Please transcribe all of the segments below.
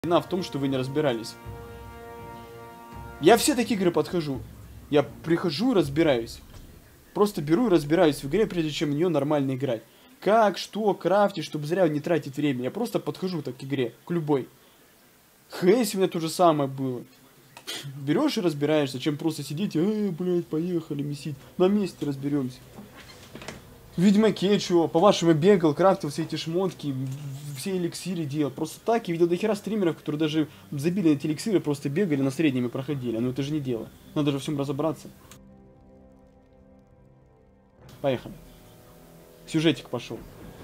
Вина в том, что вы не разбирались. Я все такие игры подхожу. Я прихожу и разбираюсь. Просто беру и разбираюсь в игре, прежде чем в нее нормально играть. Как, что, крафтить, чтобы зря не тратить время. Я просто подхожу так к игре, к любой. Хейс у меня то же самое было. Берешь и разбираешься, чем просто сидеть, блядь, поехали месить. На месте разберемся. В Ведьмаке чего? По-вашему бегал, крафтил все эти шмотки, все эликсиры делал. Просто так я видел до хера стримеров, которые даже забили на эти эликсиры, просто бегали, на средними проходили. Но это же не дело. Надо же во всем разобраться. Поехали. Сюжетик пошел.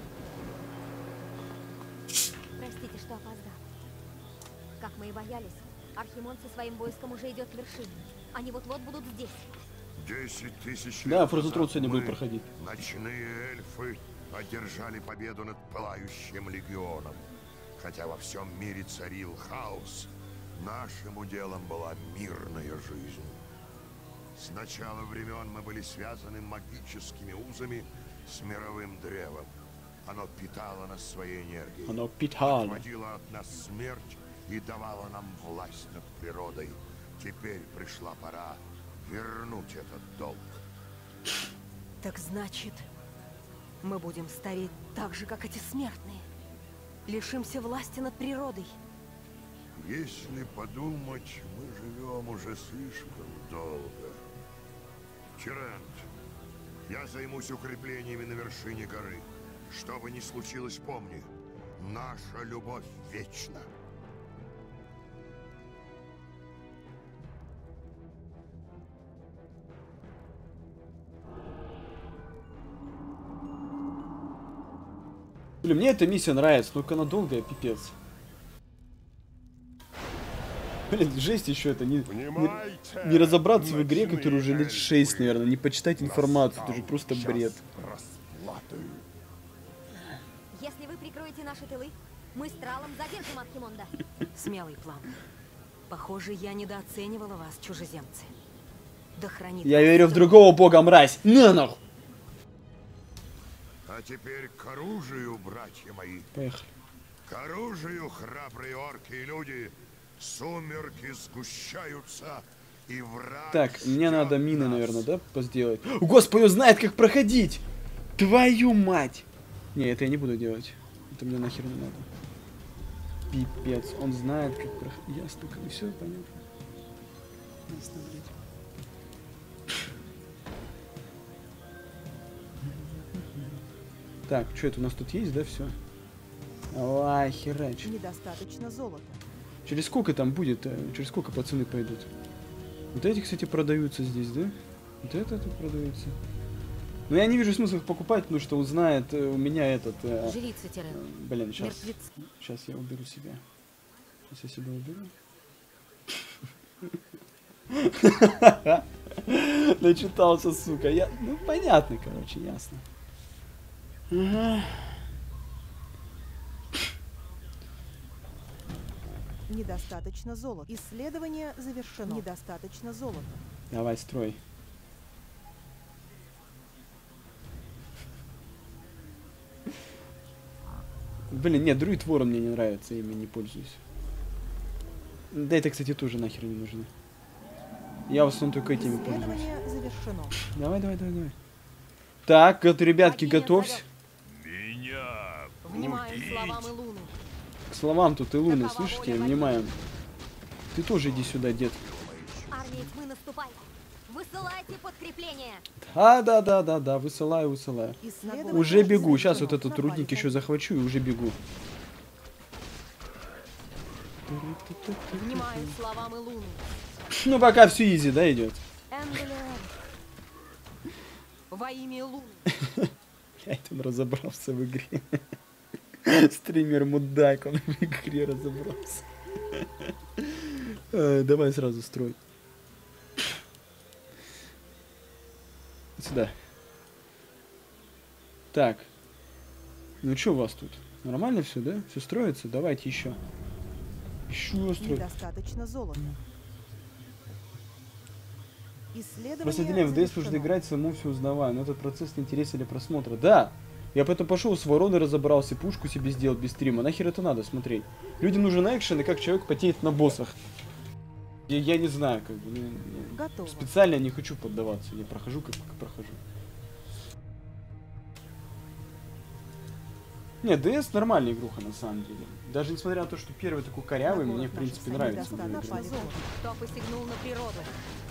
Простите, что опоздал. Как мы и боялись, Архимон со своим войском уже идет к вершине. Они вот-вот будут здесь. 10 тысяч Да, лет Фрозен Трон назад сегодня мы, будет проходить. ночные эльфы, одержали победу над пылающим легионом. Хотя во всем мире царил хаос, нашим уделом была мирная жизнь. С начала времен мы были связаны магическими узами с мировым древом. Оно питало нас своей энергией. Оно питало. Отводило от нас смерть и давало нам власть над природой. Теперь пришла пора вернуть этот долг. Так значит, мы будем стареть так же, как эти смертные. Лишимся власти над природой. Если подумать, мы живем уже слишком долго. Тирент, я займусь укреплениями на вершине горы. Что бы ни случилось, помни, наша любовь вечна. Блин, мне эта миссия нравится, только она долгая, пипец. Блин, жесть еще это, не разобраться в игре, которая уже лет 6, наверное, не почитать информацию, это же просто бред. Если вы прикроете наши тылы, мы с Тралом задержим Архимонда. Смелый план. Похоже, я недооценивала вас, чужеземцы. Да хранит Я вас верю в Тыл. другого бога, мразь! На нахуй! А теперь к оружию, братья мои. Поехали. К оружию, храбрые орки и люди. Сумерки сгущаются, и враг Так, мне ждет надо мины, нас. наверное, да, сделать? Господи, он знает, как проходить! Твою мать! Не, это я не буду делать. Это мне нахер не надо. Пипец, он знает, как проходить. Ясно, как и все, понятно. Ясно, блядь. Так, что это у нас тут есть, да, все? Давай, херач. Недостаточно золота. Через сколько там будет? Через сколько пацаны пойдут? Вот эти, кстати, продаются здесь, да? Вот это тут продается. Но я не вижу смысла их покупать, потому что он знает, у меня этот... Жрица Тирен. блин, сейчас. Мертвец. Сейчас я уберу себя. Сейчас я себя уберу. Начитался, сука. Ну, понятно, короче, ясно. Ага. Недостаточно золота. Исследование завершено. Недостаточно золота. Давай, строй. Блин, нет, друид ворон мне не нравится, я ими не пользуюсь. Да это, кстати, тоже нахер не нужно. Я в основном только этими пользуюсь. Исследование завершено. Давай, давай, давай, давай. Так, ребятки, Богиня готовься. Меня Внимаем убить. словам Илуны. К словам тут и луны, Такова слышите? воля Внимаем. Ты тоже иди сюда, дед. Армия тьмы наступает. Высылайте подкрепление. Да, высылаю. Исследование Уже бегу. Сейчас завершено. вот этот Напали рудник еще по- захвачу и уже бегу. Внимаем словам Илуны. Ну, пока все изи, да, идет. Энгелион. Во имя Илуны. Я там разобрался в игре. Стример мудак, он в игре разобрался. Давай сразу строй. Сюда. Так. Ну что у вас тут? Нормально все, да? Все строится? Давайте еще. Еще строить. Недостаточно золота. Исследование Просто в DS нужно завершено. играть самому все узнавая, но этот процесс не интересен для просмотра. Да! Я потом пошел с вороной разобрался, пушку себе сделал без стрима. Нахер это надо смотреть? Людям нужен экшен, и как человек потеет на боссах. Я не знаю, как бы. Готово. Специально не хочу поддаваться. Я прохожу, как прохожу. Нет, DS нормальная игруха на самом деле. Даже несмотря на то, что первый такой корявый, На мне город в принципе наших нравится. солдат в этой игре. напали золото. Кто посягнул на природу?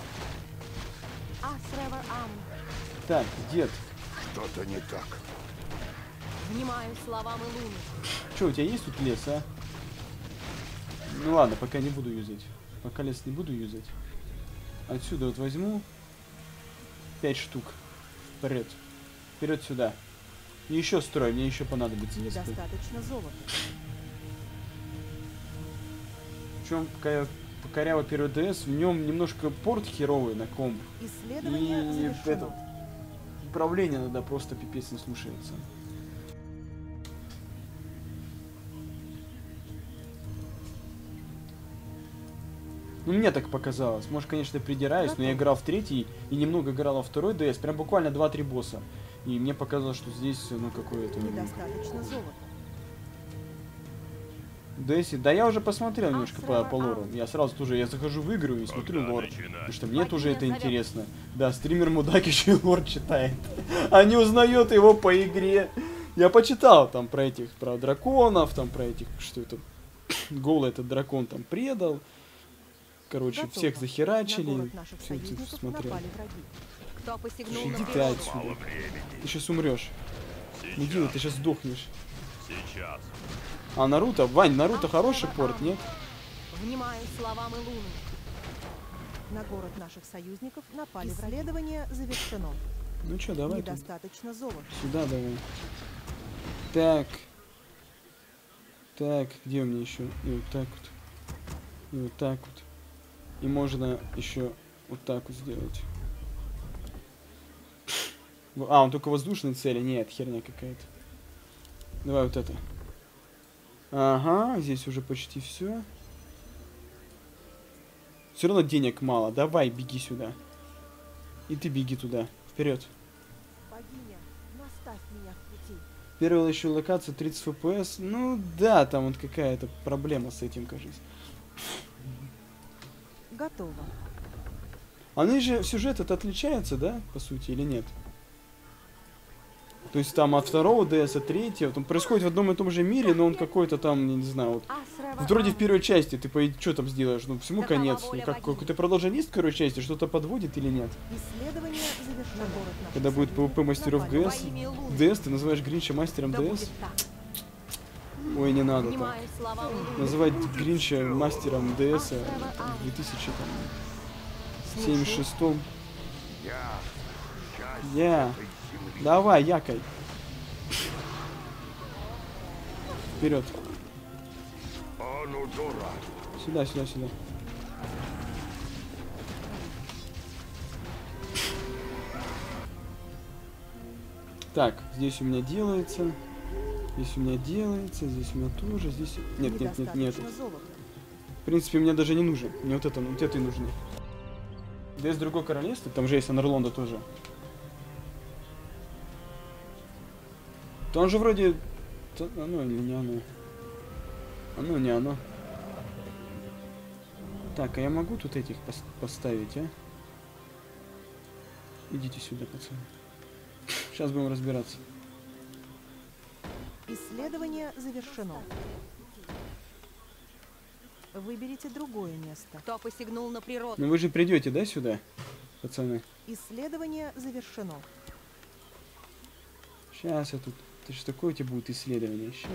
Асревер Ам. Так, дед, Что-то не так. Внимаю словам и луны. что, у тебя есть тут лес, а? Ну ладно, пока не буду юзать. Пока лес не буду юзать. Отсюда вот возьму 5 штук. Вперед. Вперед сюда. И еще строй, мне еще понадобится. несколько. Недостаточно золота. Причем коряво первый ДС, в нем немножко порт херовый на комп. Исследование И завершено. это, управление иногда просто пипец не слушается. Ну, мне так показалось. Может, конечно, придираюсь, но я играл в третий и немного играл во второй DS. Прям буквально 2-3 босса. И мне показалось, что здесь, ну, какое-то... Недостаточно золота. DS, да я уже посмотрел немножко по лору. Я сразу тоже, я захожу в игру и смотрю лор. Потому что мне тоже это интересно. Да, стример-мудак еще и лор читает. А не узнает его по игре. Я почитал там про этих, про драконов, там про этих, что это... Голый этот дракон там предал. Короче, Готово. всех На захерачили. город наших Все это союзников смотрел. напали враги. Кто посягнул Иди на ты природу? отсюда. Ты сейчас умрешь. Нигила, ты сейчас сдохнешь. Сейчас. А Наруто? Вань, Наруто хороший порт, нет? Внимаю словам и луны. На город наших союзников напали враги. Исследование завершено. Ну чё, давай тут. Недостаточно золота. Сюда давай. Так. Так, где у меня еще? И вот так вот. И вот так вот. И можно еще вот так вот сделать. А, он только воздушные цели? Нет, херня какая-то. Давай вот это. Ага, здесь уже почти все. Все равно денег мало. Давай, беги сюда. И ты беги туда. Вперед. Богиня, наставь меня в пути. Первая еще локация 30 FPS. Ну да, там вот какая-то проблема с этим, кажется. Готово. Они же сюжет это отличается, да, по сути, или нет? То есть там от второго DS, от третьего, он происходит в одном и том же мире, но он какой-то там, я не знаю, вот. Асревер Вот вроде в Ам. первой части ты что там сделаешь? Ну, всему Такова конец. воля Ну, как богини. какое-то продолжение есть в второй части, что-то подводит или нет? Исследование завершено. На город наших Когда будет союзников PvP мастеров напали ГС, Во имя луны. DS, ты называешь Гринча мастером Да DS? будет так. Ой, не надо так. Внимаю словам и луны. Называть Гринча мастером DS Асревер Ам. в 2076. Я часть Я. этой земли. Давай, якай. Вперед. О, ну дурак. Сюда, сюда, сюда. Так, здесь у меня делается. Здесь у меня делается, здесь у меня тоже, здесь... Нет, нет, нет, нет. Недостаточно золота. В принципе, мне даже не нужен. Мне вот это, вот это и нужно. Да есть другое королевство, там же есть Анерлонда тоже. Там же вроде... Оно или не оно? Оно не оно. Так, а я могу тут этих поставить, а? Идите сюда, пацаны. Сейчас будем разбираться. Исследование завершено. Выберите другое место. Кто посягнул на природу? Ну вы же придете, да, сюда, пацаны? Исследование завершено. Сейчас я тут... Это же такое у тебя будет исследование. Сейчас.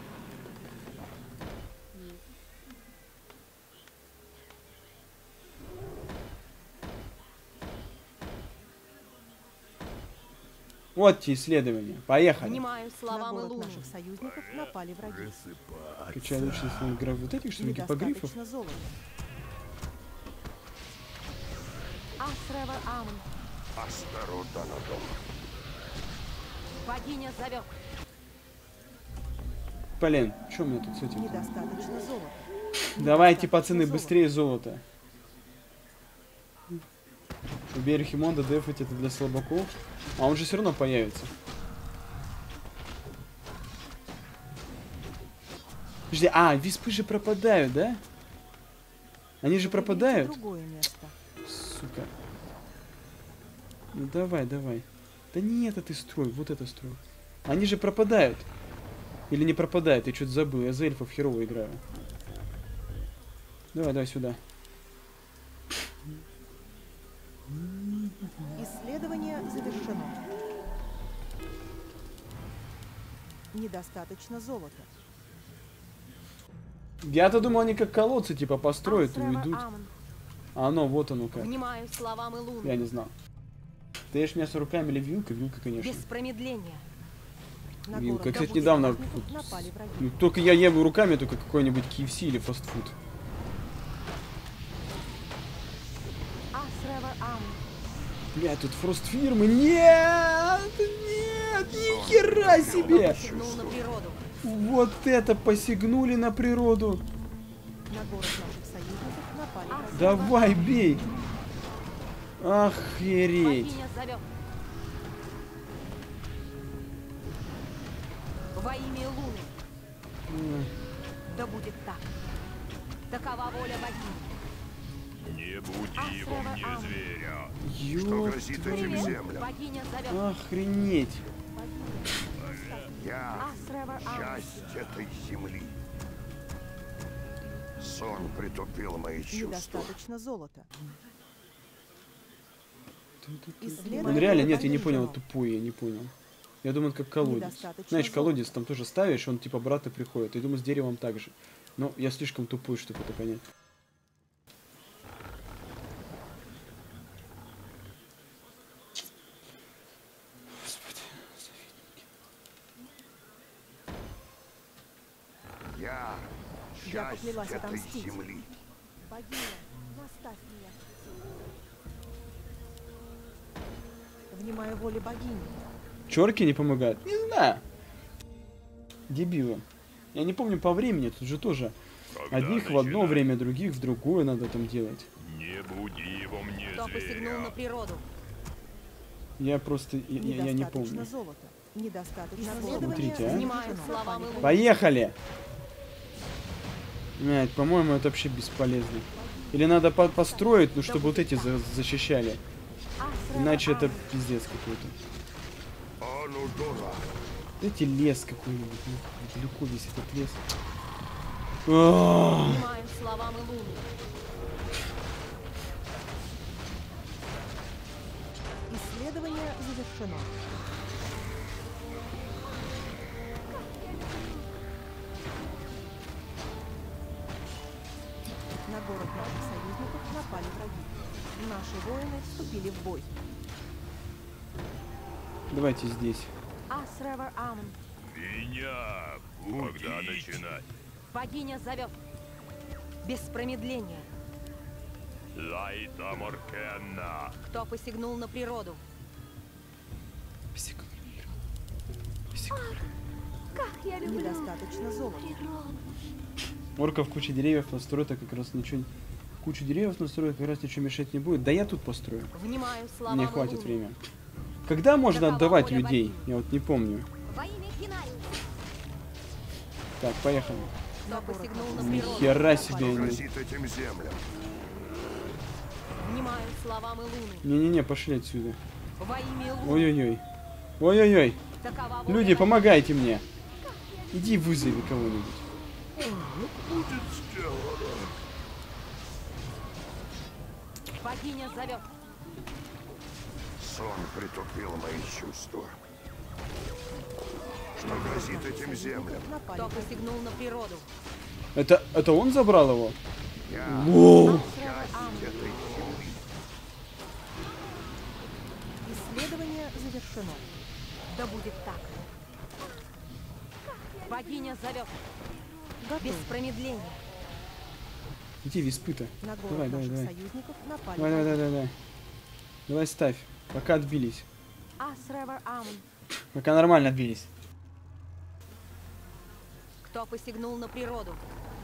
Вот те исследования. Поехали. Внимаю На словам и город луны. наших союзников напали враги. Качаю лучше, если он играет вот этих, что ли, гипогрифов. Недостаточно золота. Асревер Ам. Астеру Данадон. Богиня зовет. Блин, что у меня тут с этим? Недостаточно золота. Давайте, Недостаточно пацаны, золота. быстрее золото. Убей Архимонда, дефать это для слабаков. А он же все равно появится. Подожди, виспы же пропадают, да? Они же Выберите пропадают? другое место. Сука. Ну давай, давай. Да не это ты строй, вот это строй. Они же пропадают. Или не пропадают, я что-то забыл. Я за эльфов херово играю. Давай, давай сюда. Исследование завершено. Недостаточно золота. Я-то думал, они как колодцы типа построят и Асревер уйдут. Амон. А оно, вот оно как. Внимаю словам Илуны. Я не знал. Ты ешь мясо руками или вилкой? Вилка, конечно. Без промедления. На Вилка. город Кстати, добычи недавно союзников вот напали враги. ну, только я ем руками, только какой-нибудь KFC или фастфуд. Асревер Амон. Бля, тут фрост фирмы. Нет! Нет! Ни хера себе! Посягнул на природу. Вот это посягнули на природу. На город наших союзников напали враги. Давай, бей! Охереть! Богиня зовет. Во имя Луны. Да будет так. Такова воля богини. Не буди его Асревер мне, Амон. зверя. Что Ёп грозит твою. этим землям? Богиня зовет. Охренеть! Я Асревер Амон. часть этой земли. Сон притупил мои чувства. Недостаточно золота. Он Исследование реально, нет, я не завершено. понял, тупой, я не понял. Я думаю, это как колодец. Недостаточно Знаешь, золота. колодец там тоже ставишь, он типа обратно приходит. Я думаю, с деревом так же. Но я слишком тупой, чтобы это понять. Господи, Я Я часть поклялась этой отомстить. земли. Богиня, наставь меня. Внимаю воле богини. Чёрки не помогают? Не знаю. Дебилы. Я не помню по времени, тут же тоже. Одних в одно время, других в другое надо там делать. Не буди его мне, Кто посягнул на природу. Я просто, я не Недостаточно помню. золота. Недостаточно Исследование золота. Смотрите, а. Внимаю словам Илуны. Поехали! Блядь, по-моему, это вообще бесполезно. Или надо построить, ну, чтобы вот эти защищали. Асревер Иначе это Амон. пиздец какой-то. А ну, дура. Дайте лес какой-нибудь. Ну, далеко весь этот лес. А, Внимаю словам Илуны. Исследование завершено. На город наших союзников напали враги. Наши воины вступили в бой. Давайте здесь. Асревер Амон. Меня когда начинать? Богиня зовет. Без промедления. Лайта Моркенна. Кто посягнул на природу. Как я люблю Недостаточно золота. природу. Орков куча деревьев построить, а как раз ничего... Кучу деревьев настроить, как раз ничего мешать не будет. Да я тут построю. Внимаю словам Мне хватит Илуны. времени. Когда можно Такова отдавать воля людей? богини. Я вот не помню. Во имя Кинариуса. Так, поехали. Кто посягнул на Ни природу. хера себе. Что они. грозит этим землям? Внимаю словам Илуны. Не-не-не, пошли отсюда. Во имя Илуны. Ой-ой-ой. Ой-ой-ой. Такова воля Люди, богини. помогайте мне. Иди вызови кого-нибудь. Будет сделано. Богиня зовет. Сон притупил мои чувства. Что грозит этим землям? Напали Кто враги. посягнул на природу. Это он забрал его? Я Воу. часть этой земли. Исследование завершено. Да будет так. Богиня зовет. Без Готово. промедления. Иди, виспы-то. На город Давай, давай, наших давай. союзников напали Давай, давай, враги. давай, давай. Давай ставь. Пока отбились. Асревер Амон. Пока нормально отбились. Кто посягнул на природу.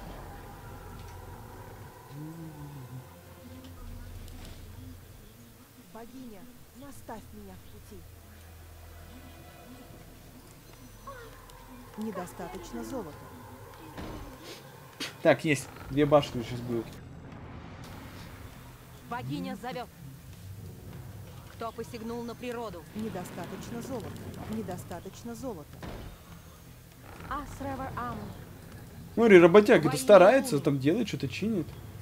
Богиня, наставь меня в пути. Недостаточно золота. Так, есть. 2 башни сейчас будет. Богиня зовет. Кто посягнул на природу? Недостаточно золота. Недостаточно золота. Асревер Амон. Смотри, работяга-то Войну. старается, там делает, что-то чинит.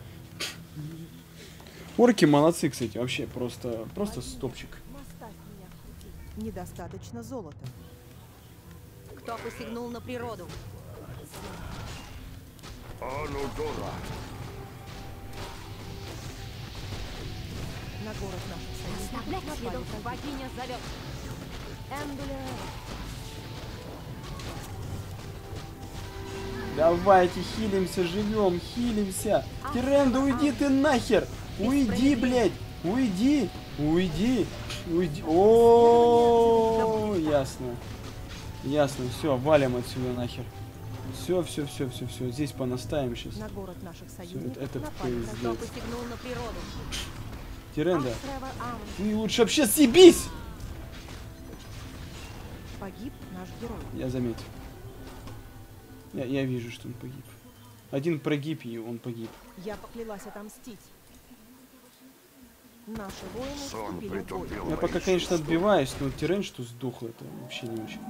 Орки молодцы, кстати, вообще просто стопчик. Недостаточно золота. Кто посягнул на природу? Анудора. На город наших союзников Оставлять напали следов. враги. Богиня зовет. Эндуле. Давайте хилимся, живем, хилимся. Тиренда, уйди ты нахер! Уйди, блядь! Уйди! Уйди! Уйди! О, ясно. Ясно, все, валим отсюда нахер. Все. Здесь понаставим сейчас. На город наших Всё, союзников это напали враги. Кто пиздец. посягнул на природу? Тиренда, Асревер Амон. ты лучше вообще съебись! Погиб наш герой. Я заметил. Я вижу, что он погиб. Один прогиб, и он погиб. Я поклялась отомстить. Наши воины Сон вступили в бой. притупил Я мои пока, конечно, чувства. отбиваюсь, но Тирен, что сдохло, это вообще не очень.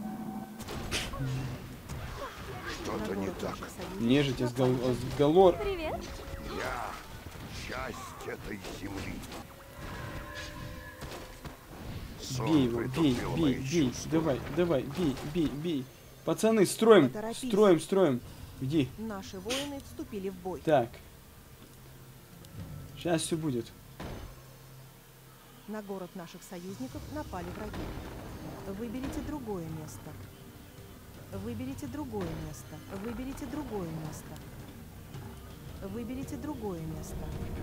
На Что-то не город так. наших союзников Нежить напали враги. галор. Привет. Я часть этой земли. Сон Бей его, притупил бей, мои бей. чувства. Давай, бей. Пацаны, строим, Поторопись. строим. Иди. Наши воины вступили в бой. Так. Сейчас все будет. На город наших союзников напали враги. Выберите другое место. Выберите другое место. Выберите другое место. Выберите другое место.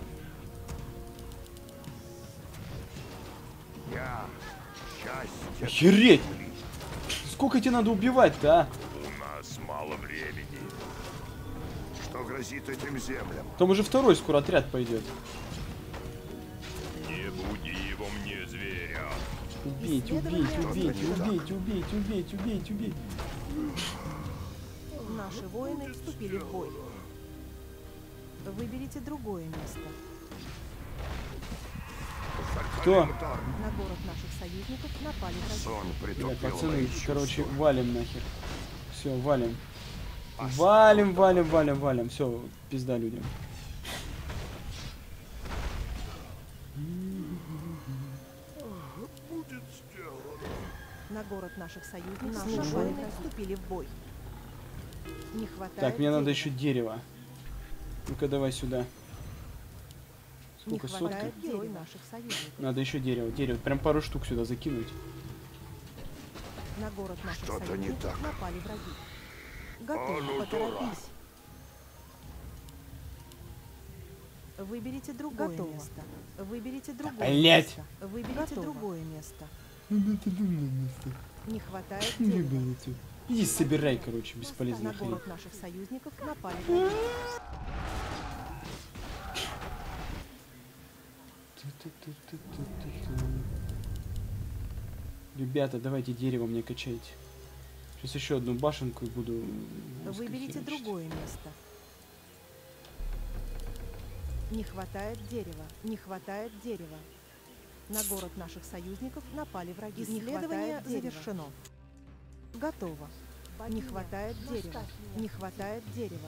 Я часть этой Охереть! земли. Сколько тебе надо убивать-то, а? У нас мало времени. Что грозит этим землям? Там уже второй скоро отряд пойдет. Не буди его мне, зверя. Убейте. Наши воины вступили в бой. Выберите другое место. Кто? На город наших союзников напали враги. Сон Бля, притупил пацаны, мои короче, чувства. валим нахер. Все, валим. Оставил Валим. Все, пизда людям. будет сделано. На город наших союзников Наши наши воины воины вступили в бой. Не хватает Так, мне надо дерева. еще дерево. Ну-ка, давай сюда. Не Сколько, сотка? хватает герой наших союзников. Надо еще дерево. Прям пару штук сюда закинуть. На город наших Что-то не союзников так. напали враги. Готово, ну, поторопись. Выберите другое место. Выберите другое блядь! место. Выберите другое место. Не хватает Не дерева. было. Иди собирай, короче, На бесполезная хрень. город наших союзников напали враги. Ребята, давайте дерево мне качайте. Сейчас еще одну башенку и буду... Выберите херачить. другое место. Не хватает дерева. Не хватает дерева. На город наших союзников напали враги. Исследование завершено. Готово. Не хватает дерева. Не хватает дерева.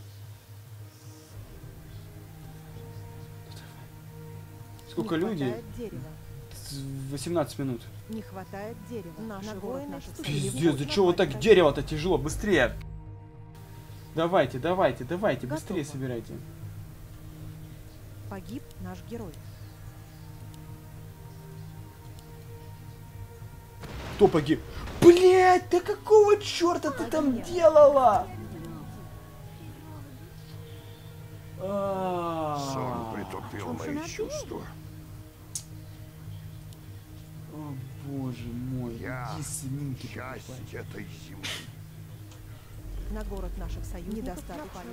Сколько Не люди? хватает дерева. 18 минут. Не хватает дерева. Наши воины вступили в Пиздец, бой. да чего вот так Напали дерево-то тяжело? Быстрее! Давайте, быстрее Готово. собирайте. враги. Погиб наш герой. Кто погиб? Блять, да какого черта ты там делала? Сон притупил мои чувства. О боже мой, Я иди свинки часть покупай. этой земли. На город наших союзников напали.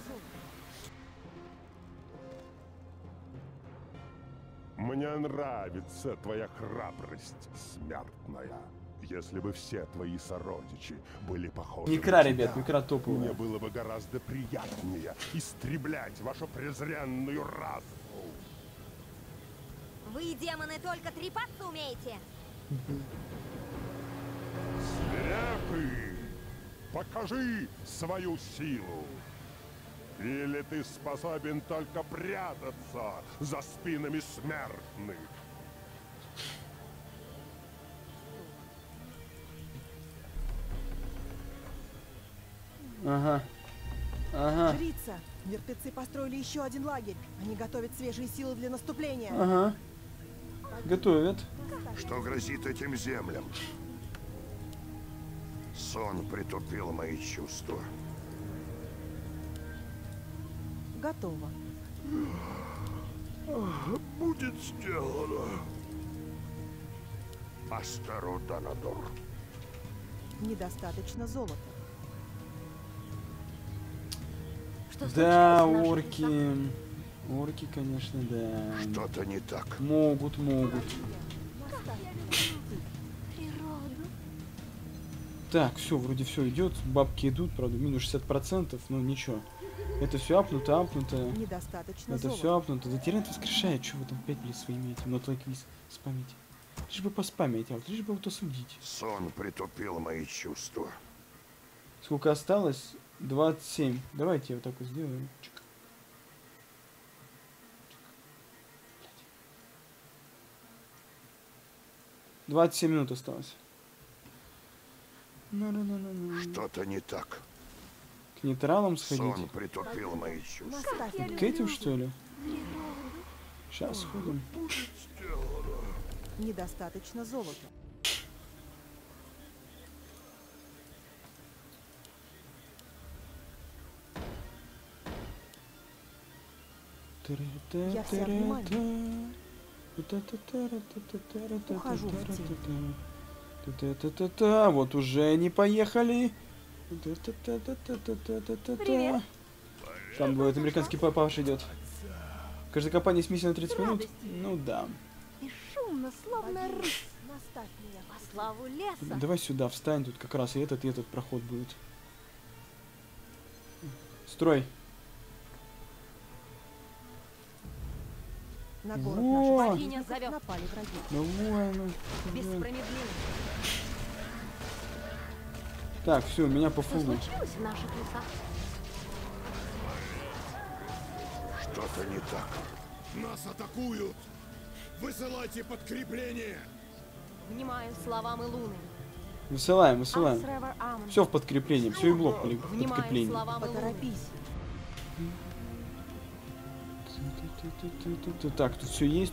Мне нравится твоя храбрость, смертная. Если бы все твои сородичи были похожи Микра, на ребят, тебя, микра топовая. мне было бы гораздо приятнее истреблять вашу презренную расу. Вы, демоны, только трепаться умеете. Свирепый, покажи свою силу. Или ты способен только прятаться за спинами смертных? Ага. Ага. Жрица, мертвецы построили еще один лагерь. Они готовят свежие силы для наступления. Ага. Готовят. Что грозит этим землям? Сон притупил мои чувства. Готово. Будет сделано. Астару Данадор. Недостаточно золота. Что Да, случилось с нашей орки. лесом? Орки, конечно, да. Что-то не так. Могут. Природу. Так, все, вроде все идет. Бабки идут, правда, минус 60%, но ничего. Это все апнуто. Недостаточно Это золота. все апнуто. Да Тирент воскрешает, что вы там 5 лет своими этим нотлайквиз спамите. Лишь бы поспамить, лишь бы вот осудить. Сон притупил мои чувства. Сколько осталось? 27. Давайте вот так вот сделаем. Чик. 27 минут осталось. Что-то не так. К нейтралам сходить. Сон притупил мои чувства. Наставь меня. К этим, что ли? Сейчас сходим. Недостаточно золота. Я вся внимание. Ухожу в тень. Вот уже они поехали. Привет. Там будет американский папаш идет. Каждая компания с миссией на 30 минут. Радость. Ну да. Бесшумно, словно рысь. Наставь меня. По славу леса. Давай сюда встань, тут как раз и этот проход будет. Строй. На город Во! наших Богиня союзников зовет. напали враги. Давай, ну. Без да. промедления. Так, все, меня по Что фулу. случилось в наших лесах? Что-то не так. Нас атакуют! Высылайте подкрепление! Внимаю словам Илуны. Высылаем. Асревер Амон. Все в подкрепление, все и блок Внимаю подкрепление. словам Илуны. Поторопись. Так, тут все есть.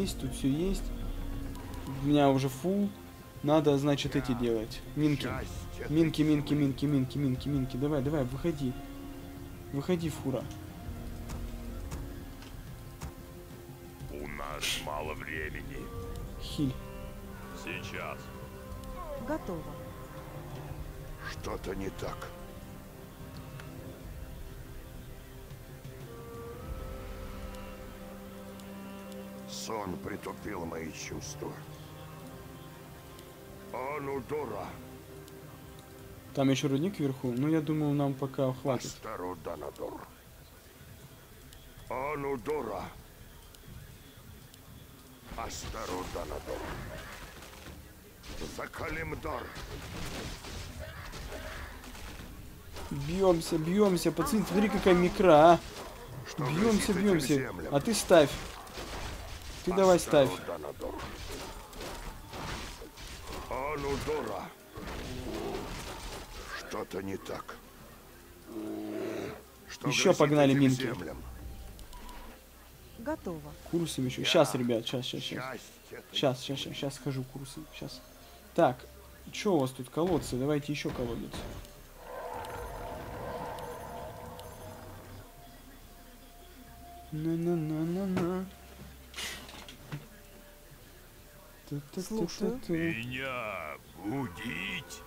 У меня уже фул. Надо, значит, эти делать. Минки. Счастье. Минки. Давай, выходи. Выходи, фура. У нас мало времени. Хиль. Сейчас. Готово. Что-то не так. Сон притупил мои чувства. Анудора. Там еще рудник вверху. Ну, я думаю, нам пока хватит. Астару Данадор. Анудора. Астару Данадор. Закалимдор. Бьемся, пацаны, смотри, какая микра, а. Что грозит этим Бьемся. землям? А ты ставь. Ты давай ставь. Астару Данадор. Анудора. Что-то не так. Что Еще грозит погнали этим минки. землям? Готово. Курсом еще. Сейчас, ребят, сейчас. Счастье. Сейчас схожу курсом. Сейчас. Так, что у вас тут колодцы? Давайте еще колодец. На-на-на-на-на. Слушаю. Меня будить?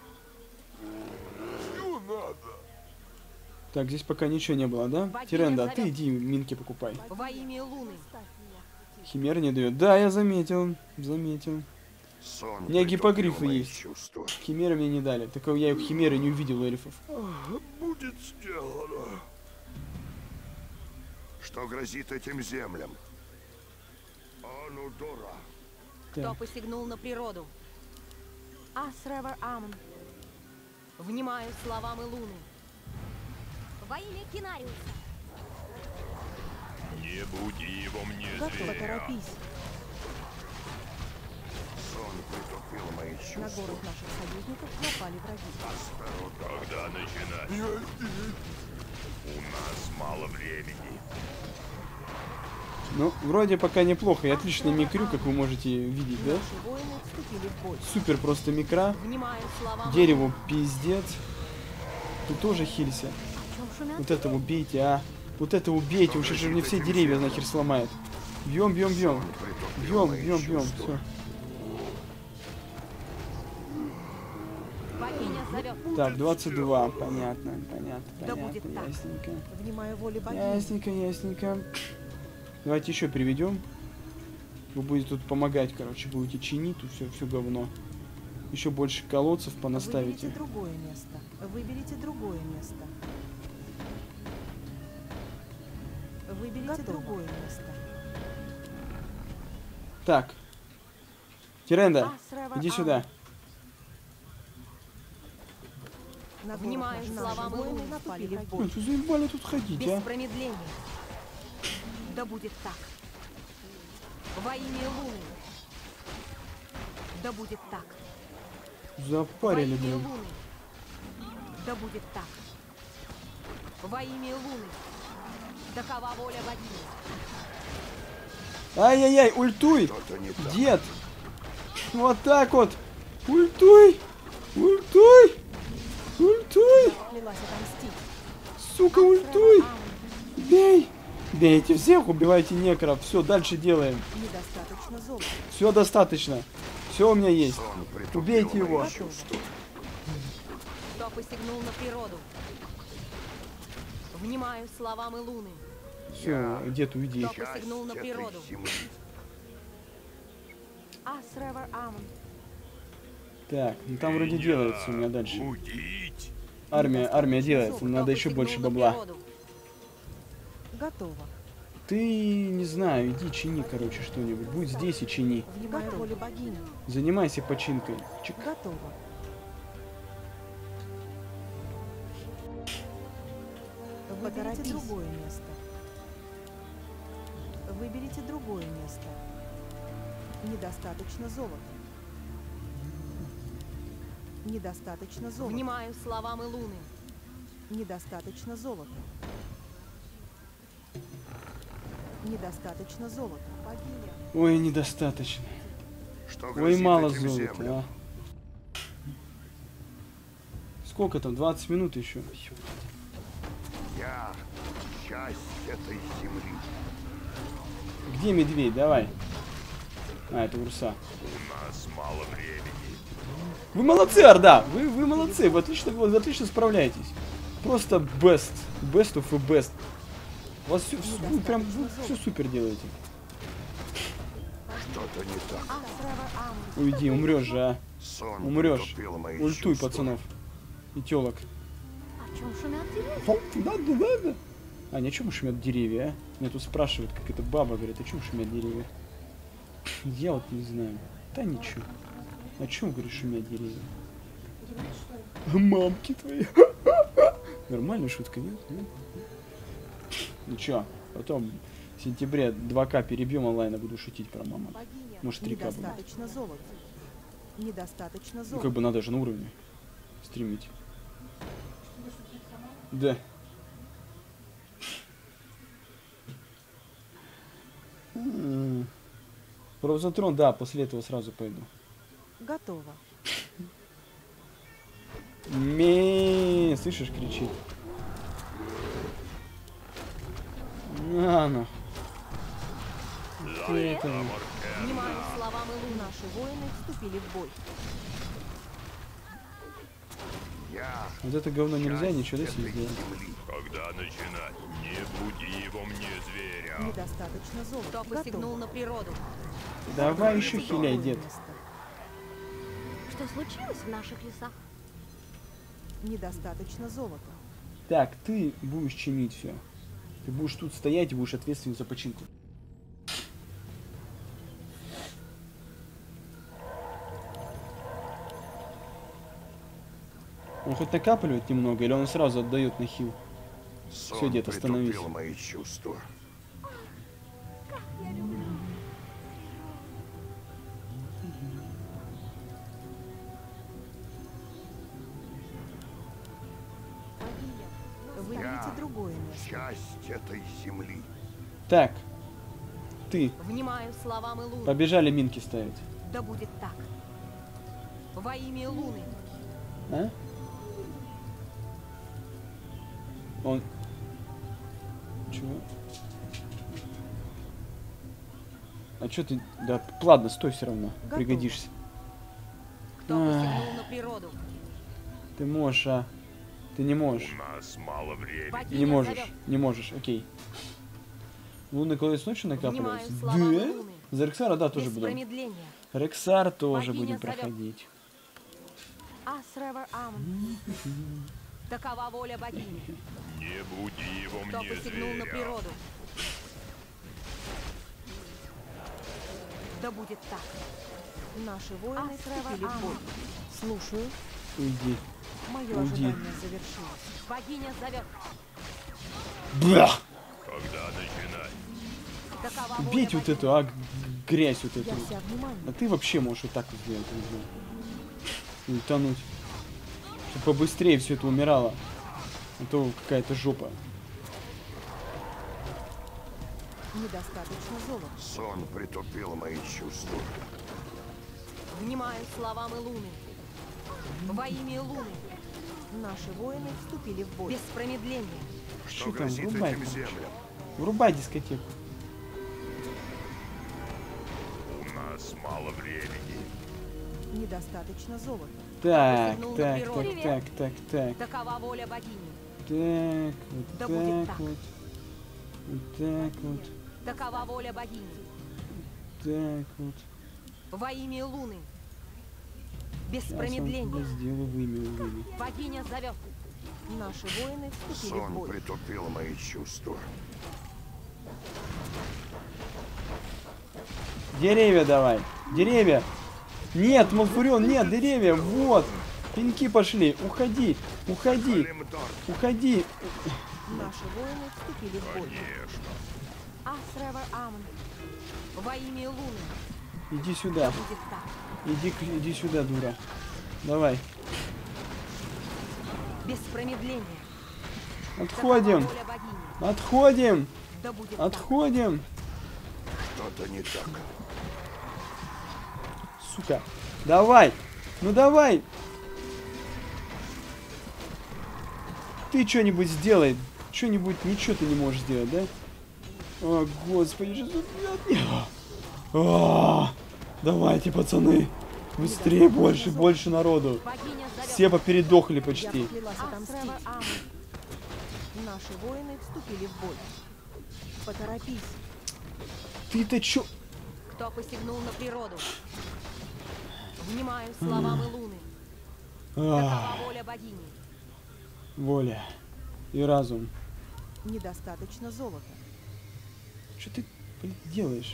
Так, здесь пока ничего не было, да? Богиня Тиренда, а ты зовет. иди минки покупай. Во имя Луны. Химера не дает. Да, я заметил. Сон У меня притупил гипогрифы мои есть. чувства. Химеры мне не дали. Так я химеры не увидел у эльфов. Будет сделано. Что грозит этим землям? Анудора. Кто Так. посягнул на природу? Асревер Амон. Внимаю словам и луны. Во имя Кинариуса. Не буди его мне, Готово, зверя. торопись. Сон притупил мои На чувства. город наших союзников напали враги. Когда начинать? У нас мало времени. Ну, вроде пока неплохо. Я отлично микрю, как вы можете видеть, да? Наши воины вступили в бой. Супер просто микра. Внимаю словам. Дереву пиздец. Тут тоже хилься. О чем шумят? Вот это убейте, а. Вот это убейте. Он сейчас же мне все деревья нахер сломает. Бьем, бьем, бьем. Бьем, бьем, бьем. Все. Богиня зовет. Так, 22. Понятно, понятно, Да будет понятно. так. Ясненько. Внимая воле богини. Ясненько, ясненько. Давайте еще приведем. Вы будете тут помогать, короче, будете чинить тут все говно. Еще больше колодцев понаставите. Выберите другое место. Выберите другое место. Выберите другое место. Так. Тиренда, Асревер иди Амон. сюда. На город Внимаю наши словам и воины луны. напали в Ой, бой. что заебали тут ходить, Без а? промедления. Да будет так. Во имя луны. Да будет так. Запарили, Во имя блин. луны. Да будет так. Во имя луны. Такова воля богини. Ай-яй-яй, ультуй! Что-то не так. Дед! Вот так вот! Ультуй! Ультуй! Ультуй! Клялась отомстить. Сука, ультуй! Бей! Бейте всех, убивайте некров. Все, дальше делаем. Недостаточно золота. Все достаточно. Все у меня есть. Сон притупил Убейте мои его. чувства. Кто посягнул на природу? Внимаю словам и луны. Все, дед, уйди. Кто посягнул на Часть природу? этой земли. Асревер Амон. Так, ну там вроде делается у меня дальше. Будить. Армия делается, но Кто надо еще посягнул больше на бабла. природу? Готово. Ты, не знаю, иди чини, короче, что-нибудь. Будь здесь и чини. Внимая воле богини. Занимайся починкой. Чик. Готово. Выберите Поторопись. другое место. Выберите другое место. Недостаточно золота. Недостаточно золота. Внимаю словам и луны. Недостаточно золота. Недостаточно золота. Богиня. Ой, недостаточно. Что Ой, грозит мало этим золота, землям? а. Сколько там? 20 минут еще. Я часть этой земли. Где медведь? Давай. А, это урса. У нас мало времени. Вы молодцы, Орда! Вы молодцы, вы отлично справляетесь. Просто best. Best of the best. У вас вы прям все супер делаете. Что-то не так. Асревер Амон. Уйди, умрешь же, а. Сон Умрешь. притупил мои Ультуй, чувства. пацанов. И телок. О чем шумят деревья? Да. А, не о чем шумят деревья, а? Меня тут спрашивают, как эта баба говорит, о чем шумят деревья? Я вот не знаю. Да ничего. О чем, говоришь, шумят деревья? Мамки твои. Нормальная шутка, нет? Нет? Ну чё, потом в сентябре 2К перебьем онлайн, и буду шутить про маму. Богиня. Может, 3К будет. Недостаточно золота. Недостаточно Ну золота. как бы надо же на уровне стримить. Да. Правзатрон, да, после этого сразу пойду. Готово. Слышишь, кричит. На, ну. Ты это... Внимаю словам и луны. Наши воины вступили в бой. Я Вот это говно нельзя часть ничего да этой себе сделать. земли. Когда начинать? Не буди его мне, зверя. Недостаточно золота. Кто посягнул на природу? Давай еще хиляй, дед. Место. Что случилось в наших лесах? Недостаточно золота. Так, ты будешь чинить все. Ты будешь тут стоять и будешь ответственен за починку. Он хоть накапливает немного, или он сразу отдает на хил? Все, дед, остановись. Притупил мои чувства. Выберите другое место. Часть этой земли. Так, ты. Внимаю словам Илуны. Побежали минки ставить. Да будет так. Во имя Луны. А? Он... Чего? А чё ты... Да, ладно, стой все равно. Готово. Пригодишься. Кто посягнул на природу? Ты можешь, а? Ты не можешь. У нас мало времени. Богиня Не можешь. зовет. Не можешь, окей. Лунный колодец ночью накапливается? Внимаю словам Да? Луны. За Рексара, да, тоже Без будем. промедления. Рексар тоже Богиня будем зовет. проходить. Асревер Амон. Такова воля богини. Не буди его Кто посягнул на природу? Да будет так. Наши воины Асревер вступили в бой. Амон. Слушаю. Уйди. Мое Уйди. ожидание завершилось. Богиня зовет. Бля! Когда начинать? Такова воля Бейте вот богини. эту, а, грязь вот эту. Я вся внимание. А ты вообще можешь вот так вот сделать, не знаю. И утонуть. Чтобы побыстрее все это умирало. А то какая-то жопа. Недостаточно золота. Сон притупил мои чувства. Внимаю словам Илуны. Во имя Луны. Наши воины вступили в бой. Без промедления. Что Что там, грозит врубай этим там. землям? Врубай дискотеку. У нас мало времени. Недостаточно золота. Так, посягнул на так, природу. так. Такова воля богини. Так, вот Да будет так так. вот. Вот так вот. Такова воля богини. Так вот. Во имя Луны. Без Сейчас промедления. я сделаю вымя. Богиня зовет. Наши воины вступили в Сон бой. притупил мои чувства. Деревья давай. Деревья. Нет, Малфурион, нет, деревья. Вот. Пеньки пошли. Уходи. Уходи. Халимдор, Уходи. Наши воины вступили в бой. Асревер Амон. Во имя Луны. Иди сюда. Будет так. Иди сюда, дура. Давай. Без промедления. Отходим. Такова воля богини. Отходим. Да будет так. Отходим. что-то не так. Сука. Давай. Ну давай. Ты что-нибудь сделай. Что-нибудь, ничего ты не можешь сделать, да? О, господи, сейчас убьет. Давайте, пацаны. Быстрее, больше народу. Богиня зовет. Все попередохли Я почти. поклялась отомстить. Асревер Амон. Наши воины вступили в бой. Поторопись. Ты-то чё? Кто посягнул на природу? Внимаю словам Илуны. Такова воля богини. Воля и разум. Недостаточно золота. Что ты, блин, делаешь?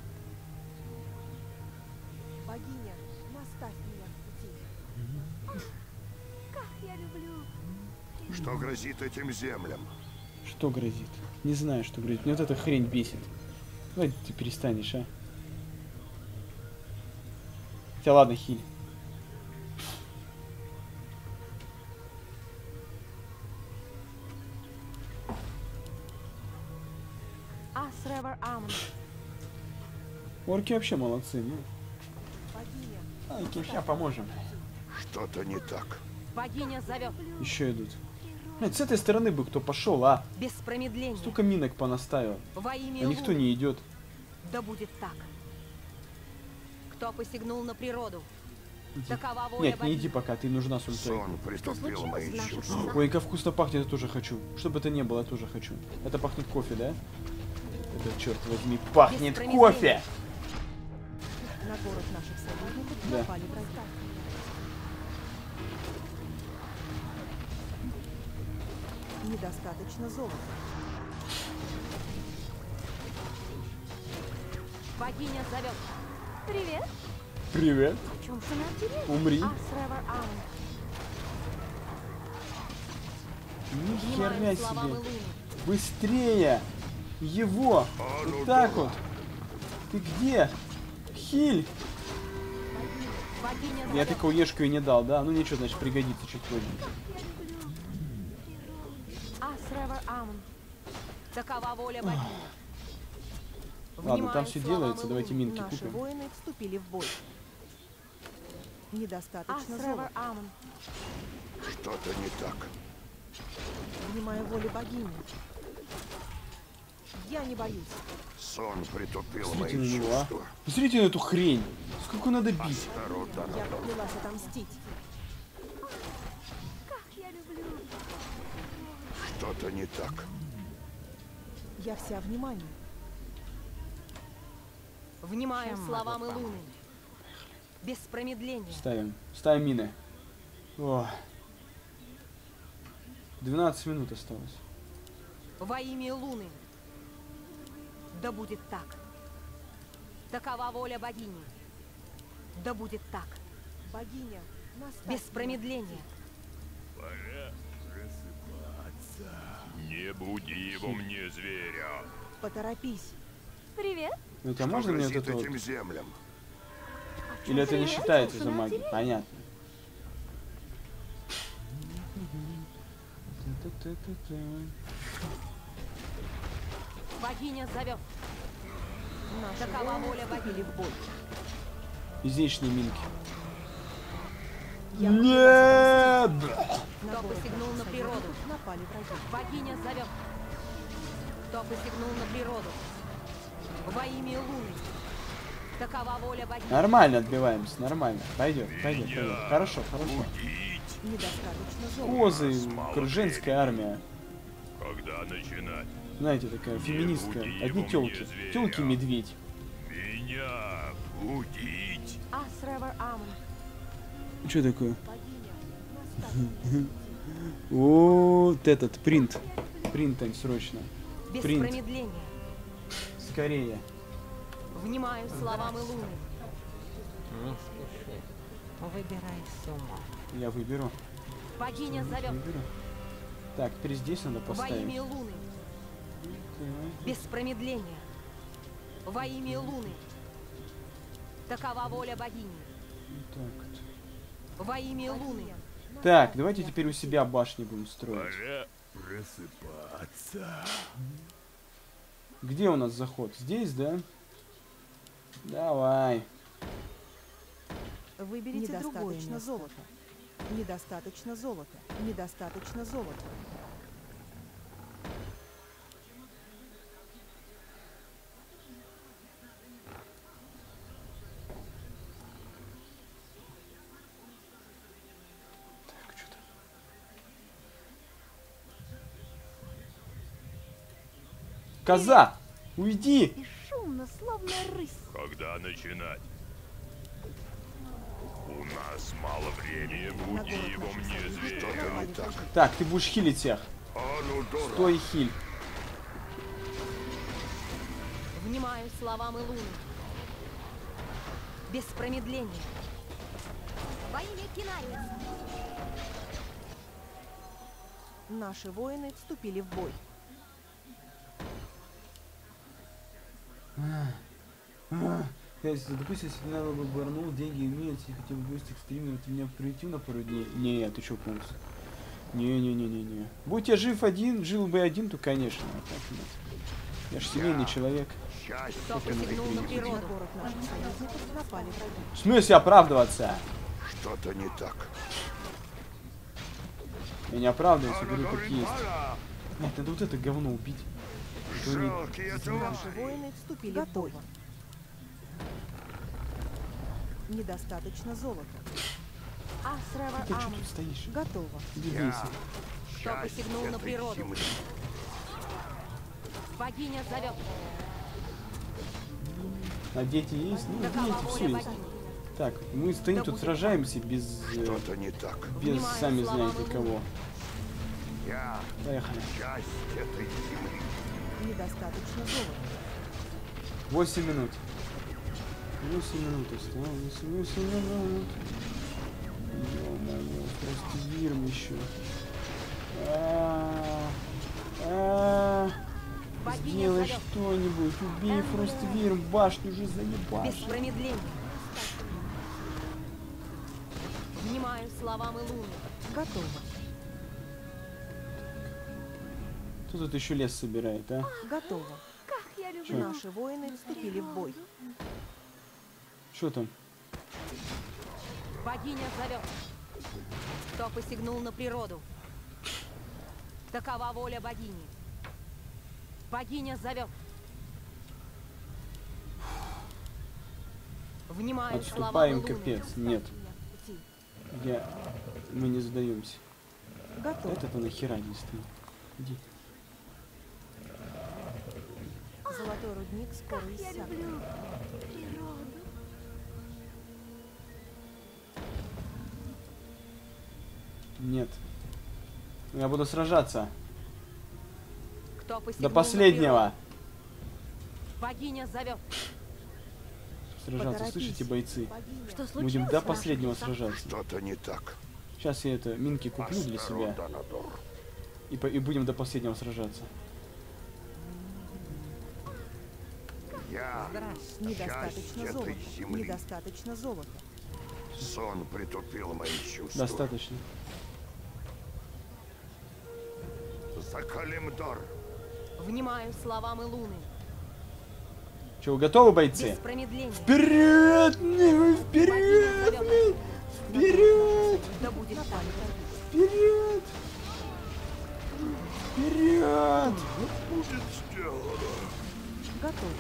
Богиня, наставь меня в пути. Как я люблю. Что грозит этим землям? Что грозит? Не знаю, что грозит. Мне вот эта хрень бесит. Давай ты перестанешь, а? Хотя ладно, хиль. Асревер Амон. Орки вообще молодцы, ну. Богиня, Сейчас поможем. Что-то не так. Богиня зовет. Еще идут. Блядь, с этой стороны бы кто пошел, а? Без промедления. Столько минок понаставил. Во имя А никто Луны. не идет. Да будет так. Кто посягнул на природу? Иди. Такова воля Нет, не богини. иди пока, ты нужна с ультой. Сон притупил мои случилось в наших чувства. лесах? Ой, как вкусно пахнет, я тоже хочу. Чтобы это не было, я тоже хочу. Это пахнет кофе, да? Это, черт возьми, пахнет промедления. кофе! на город наших союзников Да. напали врага. Недостаточно золота. Богиня зовет. Привет. Привет. В чем же нам Умри. Асревер Аун. Ни хера Внимаю словам себе. Илуны. Быстрее. Его. Вот так вот. Ты где? Хиль. Богиня Я зовет. такого ешку и не дал, да? Ну ничего, значит пригодится чуть позже. Асревер Аун. Такова воля богини. Ладно, там Внимаю все словам делается, Илуны. давайте минки Наши купим. воины вступили в бой. Недостаточно Асревер золота. Аун. Что-то не так. Внимаю воле богини. Я не боюсь. Сон притупил Посмотрите мои на него, а. чувства. Посмотрите на эту хрень. Сколько надо бить. Рудана. Я поклялась отомстить. Как я люблю. Что-то не так. Я вся внимание. Внимаю словам Илуны. Без промедления. Ставим. Ставим мины. О. 12 минут осталось. Во имя Луны. Да будет так. Такова воля богини. Да будет так. Богиня, наставь Без меня. промедления. Пора просыпаться. Не буди его мне, зверя. Поторопись. Привет. Ну, это Что можно мне вот грозит это вот? этим землям? Или это не Привет, считается за слушай, магию? матерей. Понятно. Богиня зовет. Наши Такова воины воля вступили богини. в бой. Изящные минки. Я Нет! На Кто город посягнул наших на природу? союзников напали враги. Богиня зовет. Кто посягнул на природу? Во имя Луны. Такова воля богини. Нормально отбиваемся, нормально. Пойдет, пойдет, пойдет. Хорошо, хорошо. Недостаточно золота. Козы, женская армия. Когда начинать? Знаете, такая феминистская. Одни телки. Телки медведь. Меня будить? Асревер Амон. Что такое? Богиня, наставь меня. Вот этот принт. Принтань срочно. Без Принт. промедления. Скорее. Внимаю словам Илуны. Не спеши. Выбирай сумму. Я выберу. Богиня зовет. Выберу. Так, теперь здесь надо Во поставить. имя Луны. Без промедления. Во имя Луны. Такова воля богини. Вот так вот. Во имя Луны. Так, давайте теперь у себя башни будем строить. Пора просыпаться. Где у нас заход? Здесь, да? Давай. Выберите недостаточно золота. Недостаточно золота. Недостаточно золота. Так, что-то. Коза! Уйди! И шумно, словно рысь. Когда начинать? У нас мало времени. Буди его мне, зверя. Что-то не так. Так, ты будешь хилить всех. А ну, дурак. Стой, хиль. Внимаю словам Илуны. Без промедления. Во имя Кинариса. Наши воины вступили в бой. Допустим, если ты надо бы барнул, деньги иметь, и хотел бы гости к стримеру, ты меня прийти на пару дней? Не, ты чё, Пункс? Не. Будь я жив один, жил бы один, то конечно. А так нет. Я ж семейный человек. Счастье Кто ты посягнул на На природу? город наших союзников напали враги. В смысле оправдываться? Что-то не так. Я не оправдываюсь, А я ну, говорю, как есть. Галимара! Нет, надо вот это говно убить. Это они- Жалкие твари! Наши воины вступили в бой. Недостаточно золота. Асревер Ты чё Амон. тут стоишь? Готово. Иди Я бейся. Кто посягнул на этой природу? земли. Богиня зовет. А дети есть? Ну, Такова дети, все воля есть. богини. Так, мы стоим Да тут будет сражаемся без, Что-то не так. без Внимаю сами словам знаете Илуны. кого. Я Поехали. часть этой земли. Недостаточно золота. 8 минут. 8 минут осталось. 8 минут. Ё-моё, просто вирм еще. Сделай что-нибудь. Убей Фроствирм. Башню уже Без заебашь. промедления. Внимаю словам и луны. Готово. Кто тут еще лес собирает, а? Готово. Как я люблю. Чё? Наши воины вступили в бой. Что там? Богиня зовет. Кто посягнул на природу? Такова воля богини. Богиня зовет. Внимаю словам Отступаем, луны. капец. Нет. Мы не сдаемся. Готово. Это нахера не стоит. Иди. Золотой рудник скоро Я иссякнет. люблю природу. Нет. Я буду сражаться. Кто До посягнул на последнего. природу? Богиня зовет. Сражаться, Поторопись. слышите, бойцы? Что случилось? Будем до последнего сражаться. Что-то не так. Сейчас я это минки куплю для себя. Донадор. И будем до последнего сражаться. Я Недостаточно часть золота. этой земли. Недостаточно золота. Сон притупил мои чувства. Достаточно. За Калимдор. Внимаю словам и луны. Че, вы готовы, Без бойцы? промедления. Вперед! Вперед! Богиня зовет. Вперед! Да будет так. Вперед! Вперед! Будет сделано. Готово.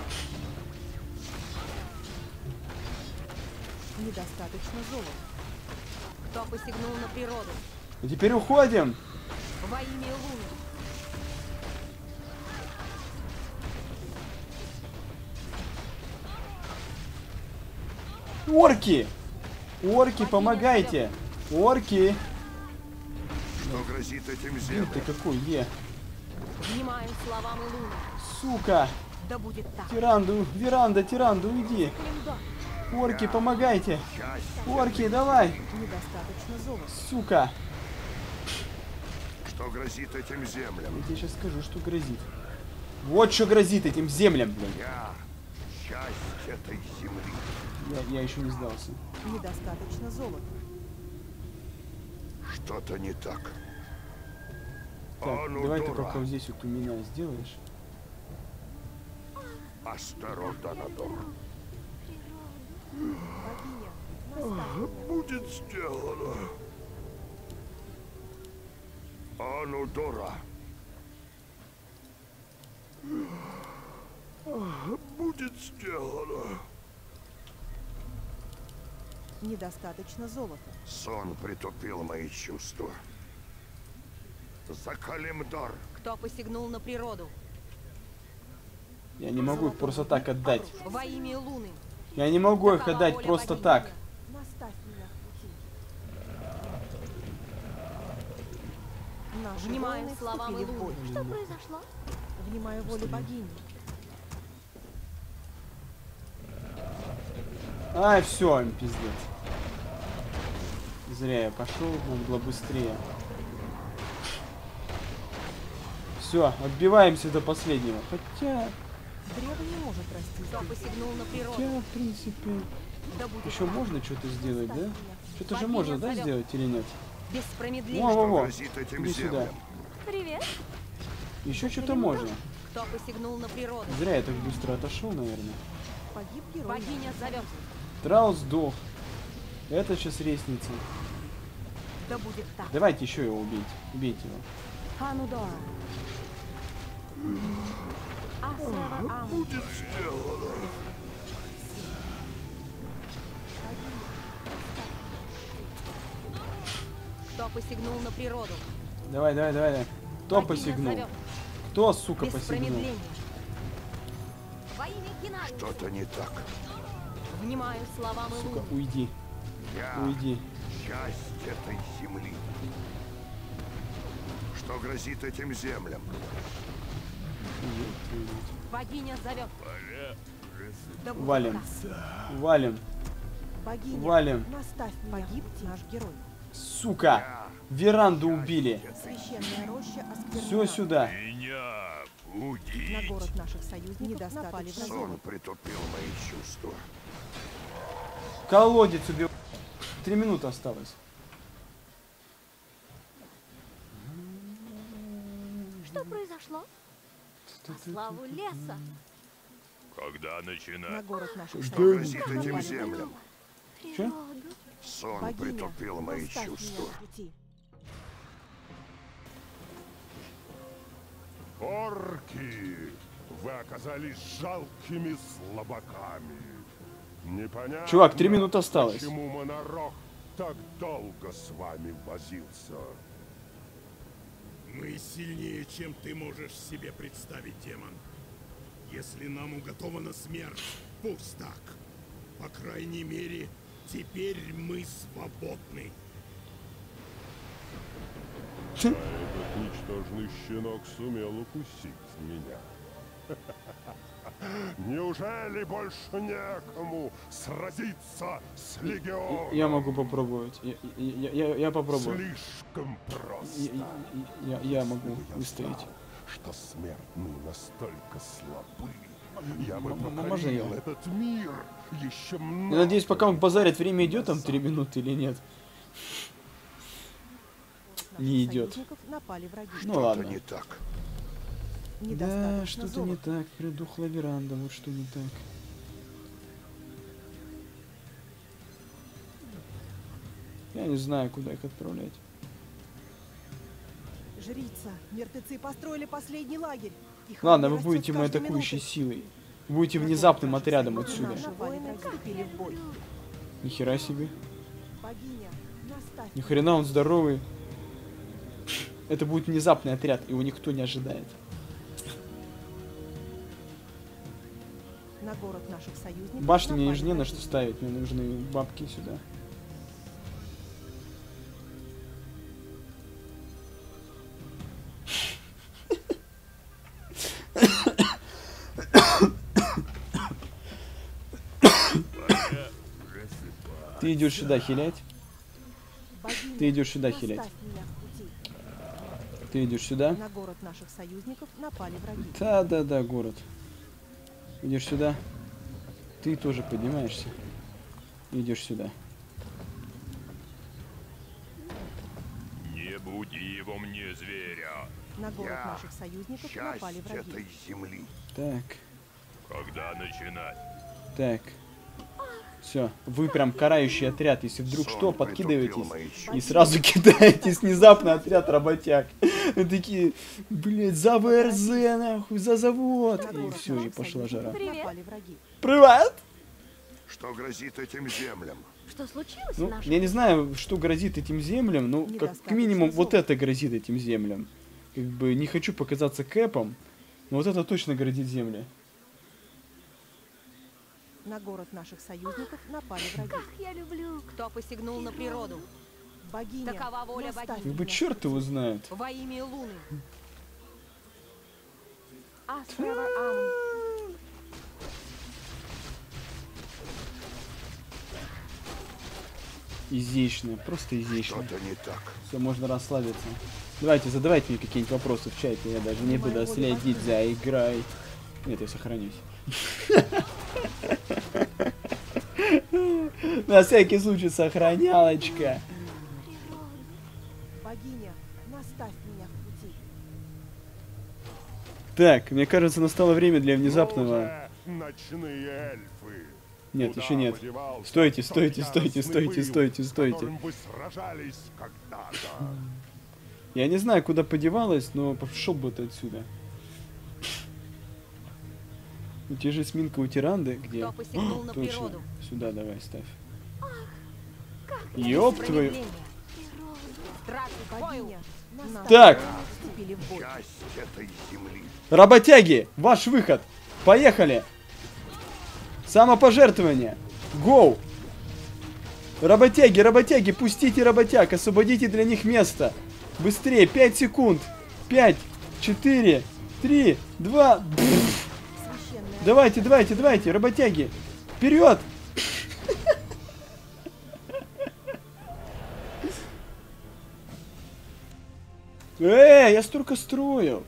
Недостаточно золота. Кто посягнул на природу? А теперь уходим! Во имя луны. Орки! Орки, помогайте! Орки! Что грозит этим Ты землям? какой, Внимаю словам и луны. Сука! Да будет так. Тиранду, уйди! Орки, помогайте! Орки, давай! Недостаточно золота. Сука! Что грозит этим землям? Я тебе сейчас скажу, что грозит. Вот что грозит этим землям, блин. Я часть этой земли. Я еще не сдался. Недостаточно золота. Что-то не так. Так, ну, давай ты дура. пока вот здесь вот у меня сделаешь. Астарот Донадор. Богиня, Будет сделано. Анудора. Будет сделано. недостаточно золота. Сон притупил мои чувства. За Калимдор. Кто посягнул на природу? Я не могу их просто так отдать. Во имя луны. Я не могу их Такова отдать воля просто богини. так. Наставь меня в пути. Наши Внимаю воины словам вступили в бой. Илуны. Что произошло? Внимаю воле богини. Ай, все, пиздец. Зря я пошел, надо было быстрее. Все, отбиваемся до последнего. Хотя, Древо не может расти Кто здесь. посягнул на природу? в принципе, Да будет еще так. можно что-то сделать, да? Что-то же Богиня можно, да, зовет. сделать или нет? Без промедления. Во-во-во, Грозит этим иди сюда. землям. Привет. Еще что-то можно. Кто посягнул на природу? Зря я так быстро отошел, наверное. Погиб герой. Богиня зовет. Траус сдох. Это сейчас ресница. Да будет так. Давайте еще его убейте. Убейте его. Ханудора. Асева Ам. Будет сделано. Кто посягнул на природу? Давай, давай, давай. давай. Кто Богиня посягнул? зовет. Кто, сука, Без посягнул? промедления. Во имя Кинариуса. Что-то не так. Внимаю словам Сука, Илуны. уйди. Я Уйди. часть этой земли. Что грозит этим землям? Богиня зовет. Да будет Валим. так. Валим. Богиня, Валим. наставь меня, погиб наш герой. Сука! Веранду убили. Священная роща осквернена. Все сюда. Меня На будить. город наших союзников напали враги. Сон притупил мои чувства. Колодец убил. 3 минуты осталось. Что произошло? По славу леса. Когда На начинать? город наших Что союзников грозит этим напали землям? Чё? Природу. Сон Богиня, притупил мои наставь чувства. меня на пути. Орки! Вы оказались жалкими слабаками. Непонятно, Чувак, 3 минуты осталось. почему Монорох так долго с вами возился. Мы сильнее, чем ты можешь себе представить, демон. Если нам уготована смерть, пусть так. По крайней мере, теперь мы свободны. А этот ничтожный щенок сумел укусить меня. Неужели больше некому сразиться с легионом? Я могу попробовать. Я попробую. Слишком просто. Я могу выстоять. Что смертные настолько слабы. Я бы Можно я? покорил этот мир еще много. Я надеюсь, пока он базарит, время идет там 3 минуты или нет. Наших Не идет. союзников напали враги. Ну Что-то ладно. не так. Да, Недостаточно что-то не золота. так. Придухла веранда, вот что не так. Я не знаю, куда их отправлять. Жрица, мертвецы построили последний лагерь. Их Ладно, армия вы растет будете с моей каждой атакующей минутой. силой. Вы будете На внезапным город отрядом наших отсюда. Наши воины вступили в бой. Нихера себе. Богиня, наставь. Ни хрена он здоровый. Это будет внезапный отряд, его никто не ожидает. На город наших союзников Башни мне напали не на враги. что ставить, мне нужны бабки сюда. Ты идешь сюда хилять? Богиня, Ты идешь сюда наставь хилять. меня в пути. Ты идешь сюда? На город наших союзников напали враги. Да, город. Идешь сюда. Ты тоже поднимаешься. Идешь сюда. Не буди во мне зверя. На город Я наших союзников Часть напали враги. этой земли. Так, Когда начинать? так. Все, вы прям карающий отряд. Если вдруг Сон что, притупил подкидываетесь мои чувства. и сразу кидаетесь внезапно отряд работяг. Вы такие, блять, за ВРЗ, нахуй, за завод. На И город все, и наших пошла союзников жара. напали враги. Привет! Что грозит этим землям? Что случилось Ну, в нашем? я не знаю, что грозит этим землям, но как Недостаточно минимум вот золота. это грозит этим землям. Как бы не хочу показаться кэпом, но вот это точно грозит земле. На город наших союзников напали враги. Как я люблю. Кто посягнул на природу? Богиня, Такова воля наставь богини. Как бы меня черт в пути. его знает. Во имя Луны. As forever am. Изящно, просто изящно. Что-то не так. Все, можно расслабиться. Давайте, задавайте мне какие-нибудь вопросы в чате, я даже не буду следить за игрой. Нет, я сохранюсь. На всякий случай сохранялочка. Богиня, наставь меня в пути. Так, мне кажется, настало время для внезапного... Ну же, ночные эльфы. Нет, Куда еще нет. подевался Стойте, тот стойте, стойте, яростный стойте, пыл, стойте, с стойте. которым вы сражались когда-то? Я не знаю, куда подевалась, но пошел бы ты отсюда. У тебя же сминка у тиранды, где? Кто посягнул на Точно. природу? Сюда давай ставь. Ёб твою. Справедливее. Стражи к бою. Богиня, наставь Так. меня, вступили в бой. Часть этой земли. Работяги, ваш выход. Поехали. Самопожертвование. Гоу. Работяги, работяги, пустите работяг, освободите для них место. Быстрее, 5 секунд. 5, 4, 3, 2. Давайте, давайте, давайте, работяги. Вперед! Я столько строил.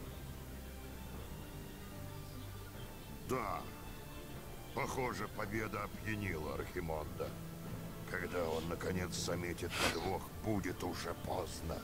Да. Похоже, победа опьянила Архимонда. Когда он наконец заметит подвох, будет уже поздно.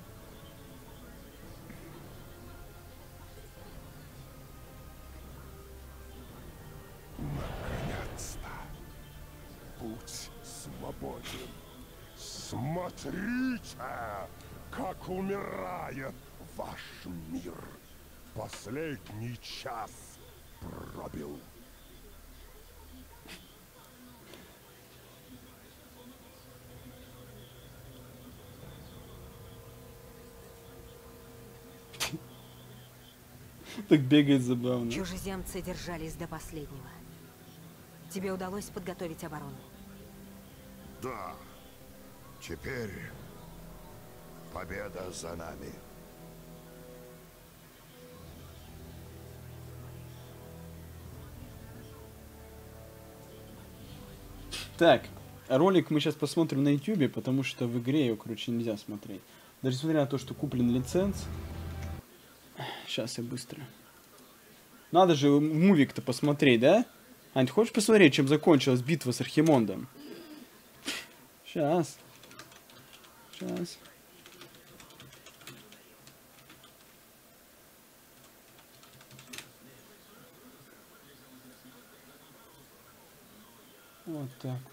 Наконец-то. Путь свободен. Смотрите, как умирает ваш мир. Последний час пробил. Так бегает забавно. Чужеземцы держались до последнего. Тебе удалось подготовить оборону? Да. Теперь победа за нами. Так, ролик мы сейчас посмотрим на YouTube, потому что в игре его, короче, нельзя смотреть. Даже несмотря на то, что куплен лиценз. Сейчас я быстро. Надо же мувик-то посмотреть, да? Ань, ты хочешь посмотреть, чем закончилась битва с Архимондом? Сейчас. Сейчас. Вот так вот.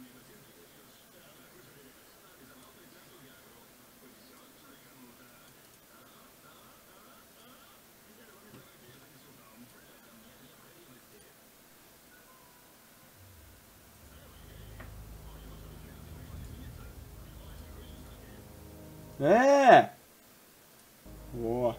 Во.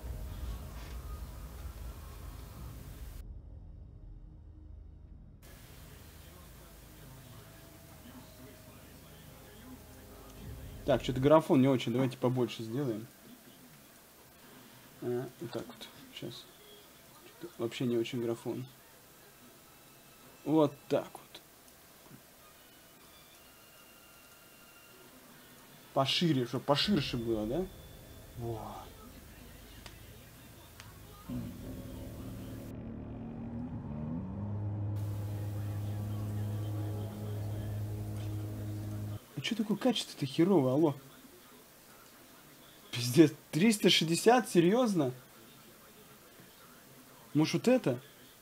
Так, что-то графон не очень. Давайте побольше сделаем. Вот так вот. Сейчас. Вообще не очень графон. Вот так вот. Пошире, чтобы поширше было, да? Во. А что такое качество-то херовое, алло? Пиздец, 360, серьезно? Может вот это?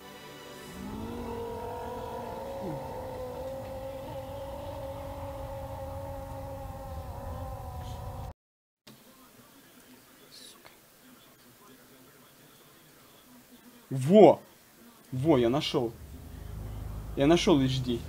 Во! Во, я нашел. Я нашел HD.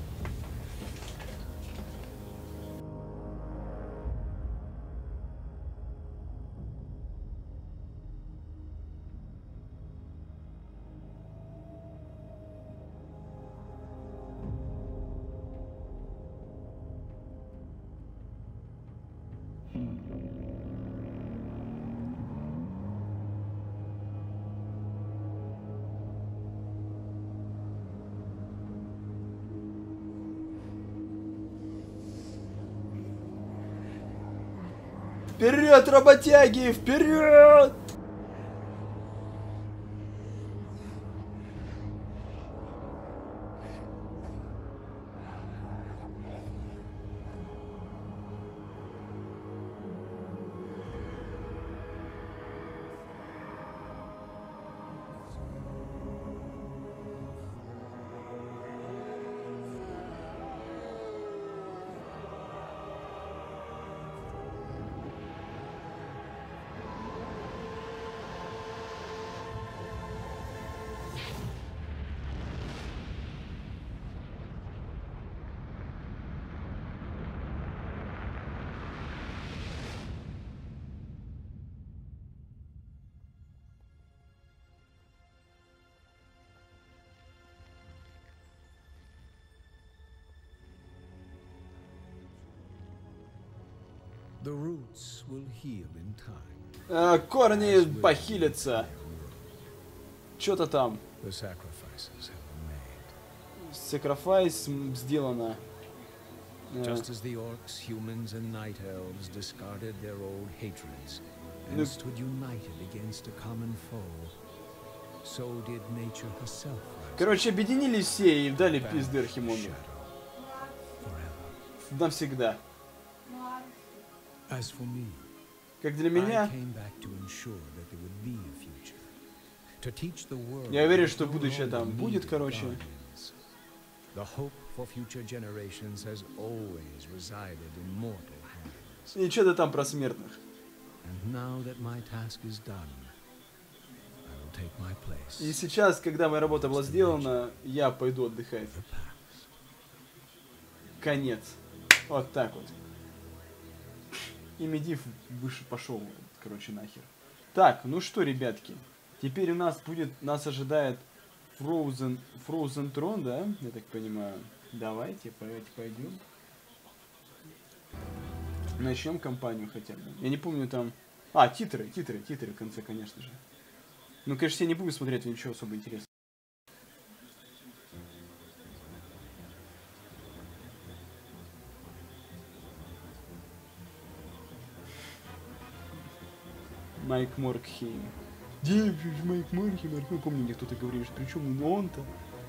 Вперед, работяги! Вперед! The roots will heal in time. Корни похилятся. Что-то там. The sacrifices have been made. Sacrifice сделано. Just as the orcs, humans, and night elves discarded their old hatreds and stood united against a common foe, so did nature herself. Короче, объединились все и дали пизды Архимонду. Навсегда. As for me, как для меня, I came back to ensure that there would be a future. To teach the world. Я уверен, что будущее там будет, короче. The hope for future generations has always resided in mortal hands. И что-то там про смертных. And now that my task is done, I will take my place. И сейчас, когда моя работа была сделана, я пойду отдыхать. Конец. Вот так вот. И Медив выше пошел, короче, нахер. Так, ну что, ребятки. Теперь у нас ожидает Frozen Throne, да? Я так понимаю. Давайте пойдем. Начнем кампанию хотя бы. Я не помню там... титры в конце, конечно же. Ну, конечно, я не буду смотреть, ничего особо интересного. Майк Моркхейм. Где Майк Моркхейм? Ну, помню, мне кто-то говорил, что причем он-то.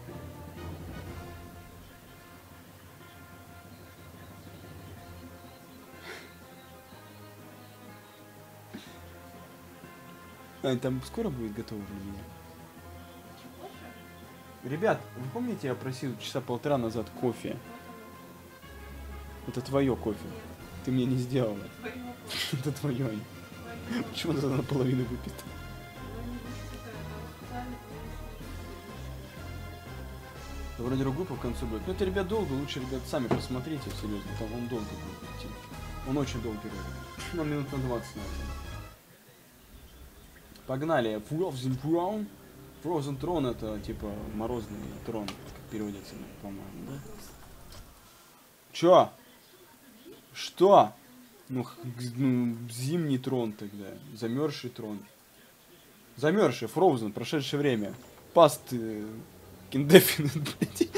Там скоро будет готово для меня. Ребят, вы помните, я просил часа полтора назад кофе? Это твое кофе. Ты мне не сделала. Это твое. Почему она наполовину выпита? Вроде группа в конце будет. Но это, ребят, долго. Лучше, ребят, сами посмотрите, серьезно. Там он долго будет идти. Он очень долгий ролик. Ну, минут на 20, наверное. Погнали. Frozen Throne это типа морозный трон, как переводится, по-моему, да? Чё? Что? Ну, зимний трон тогда. Замерзший трон. Замерзший, Frozen, прошедшее время. Past indefinite, блядь.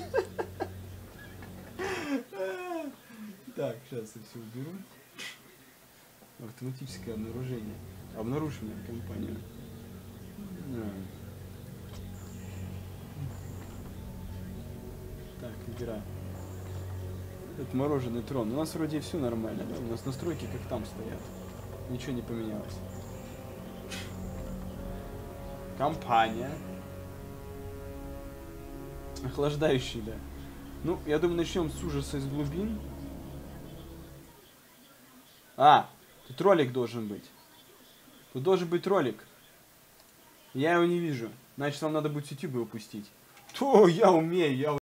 Так, сейчас я все уберу. Автоматическое обнаружение. Обнаруженная компания. Так, игра. Это мороженый трон. У нас вроде все нормально, да? У нас настройки как там стоят. Ничего не поменялось. Компания. Охлаждающий, да. Ну, я думаю, начнем с ужаса из глубин. Тут ролик должен быть. Тут должен быть ролик. Я его не вижу. Значит, нам надо будет с YouTube его пустить. То я умею,